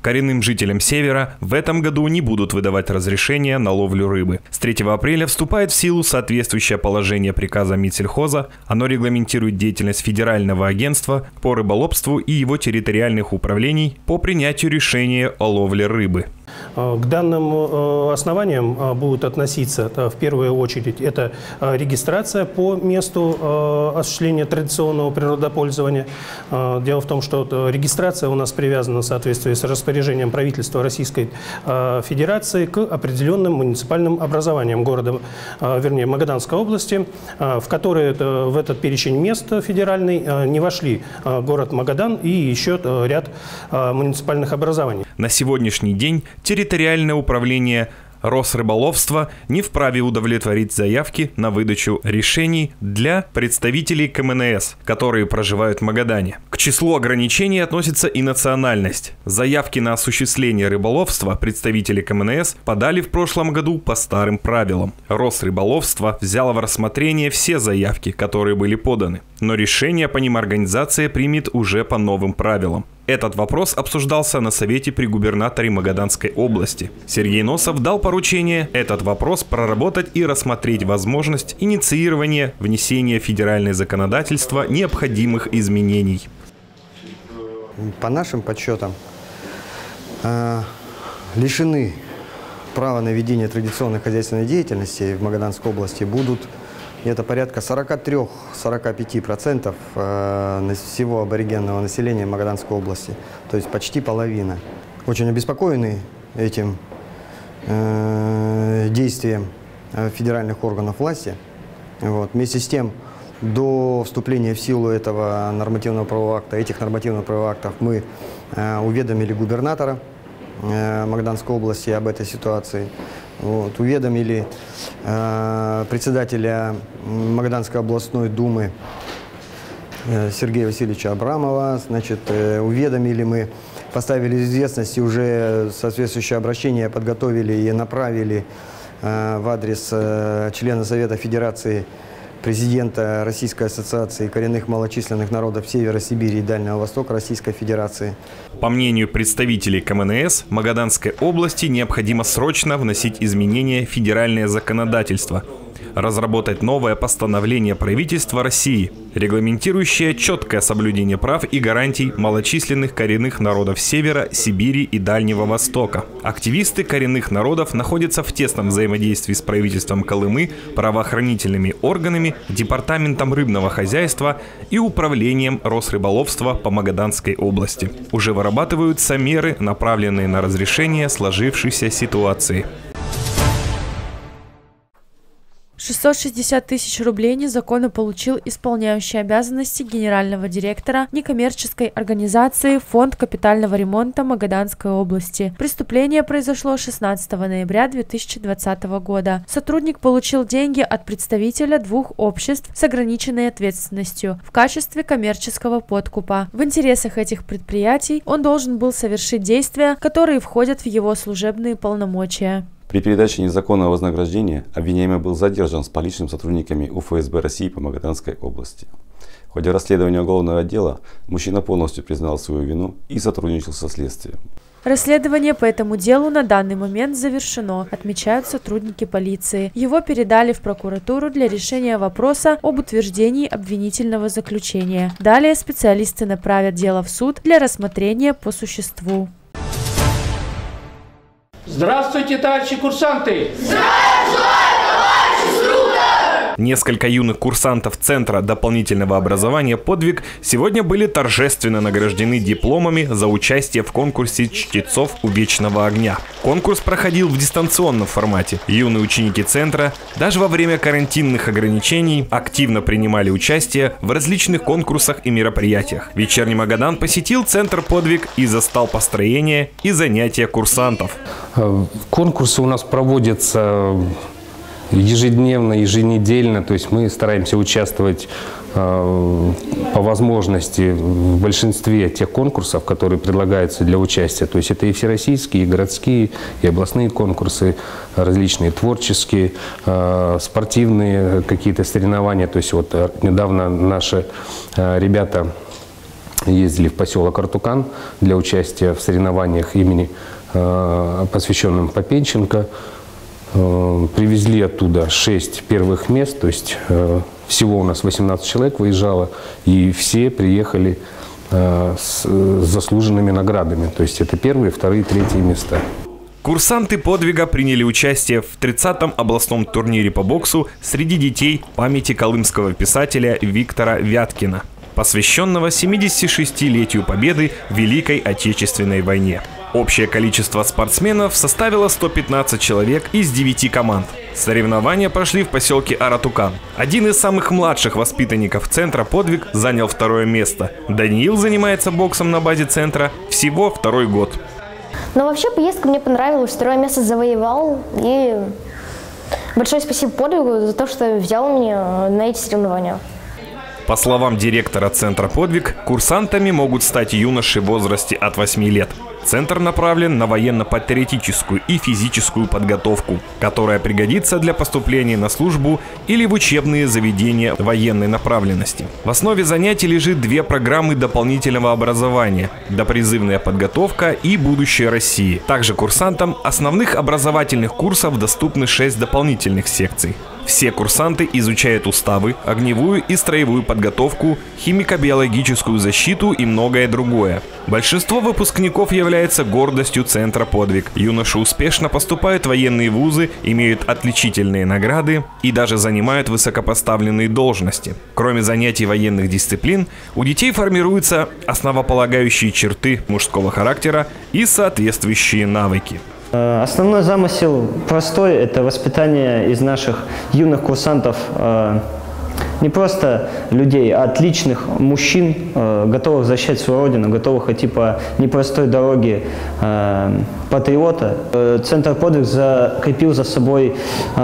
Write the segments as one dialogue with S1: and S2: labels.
S1: Коренным жителям Севера в этом году не будут выдавать разрешения на ловлю рыбы. С 3 апреля вступает в силу соответствующее положение приказа Минсельхоза. Оно регламентирует деятельность Федерального агентства по рыболовству и его территориальных управлений по принятию решения о ловле рыбы.
S2: К данным основаниям будут относиться в первую очередь это регистрация по месту осуществления традиционного природопользования. Дело в том, что регистрация у нас привязана в соответствии с распоряжением правительства Российской Федерации к определенным муниципальным образованиям города, вернее, Магаданской области, в которые в этот перечень мест федеральный не вошли город Магадан и еще ряд муниципальных образований.
S1: На сегодняшний день территориальное управление Росрыболовства не вправе удовлетворить заявки на выдачу решений для представителей КМНС, которые проживают в Магадане. К числу ограничений относится и национальность. Заявки на осуществление рыболовства представители КМНС подали в прошлом году по старым правилам. Росрыболовство взяло в рассмотрение все заявки, которые были поданы, но решение по ним организация примет уже по новым правилам. Этот вопрос обсуждался на совете при губернаторе Магаданской области. Сергей Носов дал поручение этот вопрос проработать и рассмотреть возможность инициирования внесения в федеральное законодательство необходимых изменений.
S3: По нашим подсчетам, лишены права на ведение традиционной хозяйственной деятельности в Магаданской области будут где-то порядка 43-45% всего аборигенного населения Магаданской области, то есть почти половина. Очень обеспокоены этим действием федеральных органов власти. Вместе с тем, до вступления в силу этого нормативно-правового акта, этих нормативно-правовых актов, мы уведомили губернатора Магаданской области об этой ситуации. Уведомили председателя Магаданской областной думы Сергея Васильевича Абрамова. Уведомили мы, поставили в известность и уже соответствующее обращение подготовили и направили в адрес члена Совета Федерации президента Российской ассоциации коренных малочисленных народов Севера Сибири и Дальнего Востока Российской Федерации.
S1: По мнению представителей КМНС, Магаданской области необходимо срочно вносить изменения в федеральное законодательство, разработать новое постановление правительства России, регламентирующее четкое соблюдение прав и гарантий малочисленных коренных народов Севера, Сибири и Дальнего Востока. Активисты коренных народов находятся в тесном взаимодействии с правительством Колымы, правоохранительными органами, департаментом рыбного хозяйства и управлением Росрыболовства по Магаданской области. Уже вырабатываются меры, направленные на разрешение сложившейся ситуации.
S4: 660 тысяч рублей незаконно получил исполняющий обязанности генерального директора некоммерческой организации Фонд капитального ремонта Магаданской области. Преступление произошло 16 ноября 2020 года. Сотрудник получил деньги от представителя двух обществ с ограниченной ответственностью в качестве коммерческого подкупа. В интересах этих предприятий он должен был совершить действия, которые входят в его служебные полномочия.
S5: При передаче незаконного вознаграждения обвиняемый был задержан с поличными сотрудниками УФСБ России по Магаданской области. В ходе расследования уголовного дела мужчина полностью признал свою вину и сотрудничал со следствием.
S4: Расследование по этому делу на данный момент завершено, отмечают сотрудники полиции. Его передали в прокуратуру для решения вопроса об утверждении обвинительного заключения. Далее специалисты направят дело в суд для рассмотрения по существу.
S6: Здравствуйте, товарищи курсанты!
S1: Несколько юных курсантов Центра дополнительного образования «Подвиг» сегодня были торжественно награждены дипломами за участие в конкурсе чтецов у Вечного огня. Конкурс проходил в дистанционном формате. Юные ученики Центра даже во время карантинных ограничений активно принимали участие в различных конкурсах и мероприятиях. Вечерний Магадан посетил Центр «Подвиг» и застал построение и занятия курсантов.
S7: Конкурсы у нас проводятся ежедневно, еженедельно, то есть мы стараемся участвовать по возможности в большинстве тех конкурсов, которые предлагаются для участия. То есть это и всероссийские, и городские, и областные конкурсы, различные творческие, спортивные какие-то соревнования. То есть вот недавно наши ребята ездили в поселок Артукан для участия в соревнованиях имени, посвященным Попенченко. Привезли оттуда 6 первых мест, то есть всего у нас 18 человек выезжало, и все приехали с заслуженными наградами. То есть это первые, вторые, третьи места.
S1: Курсанты подвига приняли участие в 30-м областном турнире по боксу среди детей памяти колымского писателя Виктора Вяткина, посвященного 76-летию победы в Великой Отечественной войне. Общее количество спортсменов составило 115 человек из 9 команд. Соревнования прошли в поселке Аратукан. Один из самых младших воспитанников центра «Подвиг» занял 2-е место. Даниил занимается боксом на базе центра всего 2-й год.
S8: Но вообще поездка мне понравилась, 2-е место завоевал. И большое спасибо «Подвигу» за то, что взял меня на эти соревнования.
S1: По словам директора центра «Подвиг», курсантами могут стать юноши в возрасте от 8 лет. Центр направлен на военно-патриотическую и физическую подготовку, которая пригодится для поступления на службу или в учебные заведения военной направленности. В основе занятий лежит 2 программы дополнительного образования – допризывная подготовка и будущее России. Также курсантам основных образовательных курсов доступны 6 дополнительных секций. Все курсанты изучают уставы, огневую и строевую подготовку, химико-биологическую защиту и многое другое. Большинство выпускников является гордостью центра «Подвиг». Юноши успешно поступают в военные вузы, имеют отличительные награды и даже занимают высокопоставленные должности. Кроме занятий военных дисциплин, у детей формируются основополагающие черты мужского характера и соответствующие навыки.
S9: Основной замысел простой – это воспитание из наших юных курсантов не просто людей, а отличных мужчин, готовых защищать свою родину, готовых идти по непростой дороге патриота. Центр «Подвиг» закрепил за собой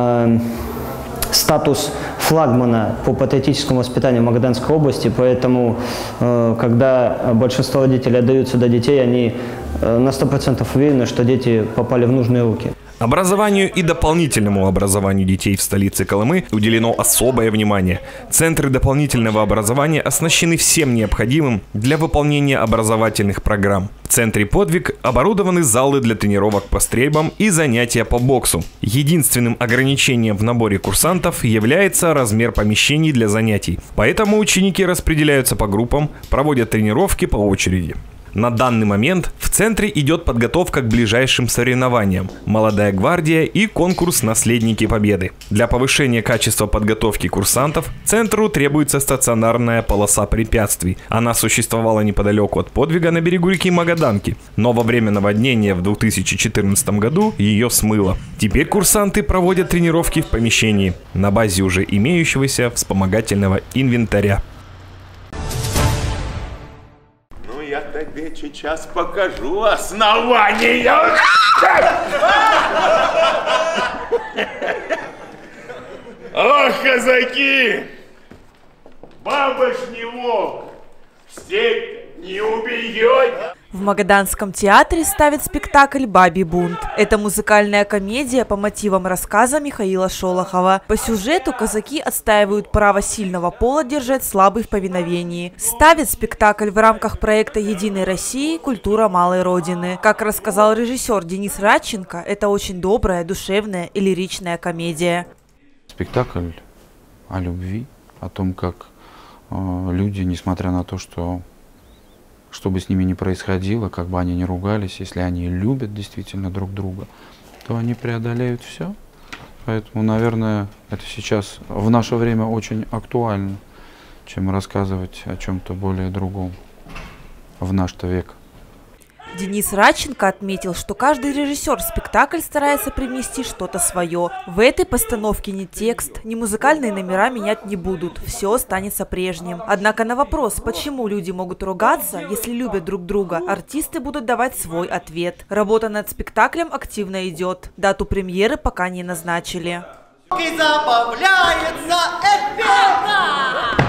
S9: статус флагмана по патриотическому воспитанию в Магаданской области, поэтому, когда большинство родителей отдают сюда детей, они на 100% уверены, что дети попали в нужные руки.
S1: Образованию и дополнительному образованию детей в столице Колымы уделено особое внимание. Центры дополнительного образования оснащены всем необходимым для выполнения образовательных программ. В центре «Подвиг» оборудованы залы для тренировок по стрельбам и занятия по боксу. Единственным ограничением в наборе курсантов является размер помещений для занятий. Поэтому ученики распределяются по группам, проводят тренировки по очереди. На данный момент в центре идет подготовка к ближайшим соревнованиям «Молодая гвардия» и конкурс «Наследники Победы». Для повышения качества подготовки курсантов центру требуется стационарная полоса препятствий. Она существовала неподалеку от «Подвига» на берегу реки Магаданки, но во время наводнения в 2014 году ее смыло. Теперь курсанты проводят тренировки в помещении на базе уже имеющегося вспомогательного инвентаря.
S10: Я тебе сейчас покажу основание. Ох, казаки! Баба ж не волк, степь не убьет.
S4: В Магаданском театре ставят спектакль «Бабий бунт». Это музыкальная комедия по мотивам рассказа Михаила Шолохова. По сюжету казаки отстаивают право сильного пола держать слабый в повиновении. Ставят спектакль в рамках проекта «Единой России. Культура малой Родины». Как рассказал режиссер Денис Радченко, это очень добрая, душевная и лиричная комедия.
S11: Спектакль о любви, о том, как люди, несмотря на то, что бы с ними ни происходило, как бы они ни ругались, если они любят действительно друг друга, то они преодолеют все. Поэтому, наверное, это сейчас в наше время очень актуально, чем рассказывать о чем-то более другом в наш-то век.
S4: Денис Радченко отметил, что каждый режиссер в спектакль старается привнести что-то свое. В этой постановке ни текст, ни музыкальные номера менять не будут. Все останется прежним. Однако на вопрос, почему люди могут ругаться, если любят друг друга, артисты будут давать свой ответ. Работа над спектаклем активно идет. Дату премьеры пока не назначили.
S12: И забавляется эффектно!